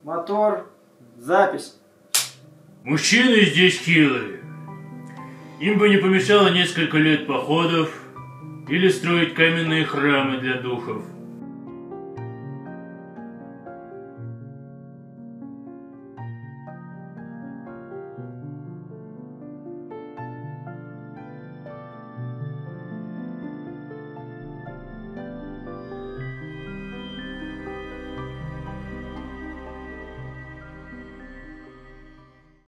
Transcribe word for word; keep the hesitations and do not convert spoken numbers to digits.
Мотор. Запись. Мужчины здесь хилые. Им бы не помешало несколько лет походов или строить каменные храмы для духов.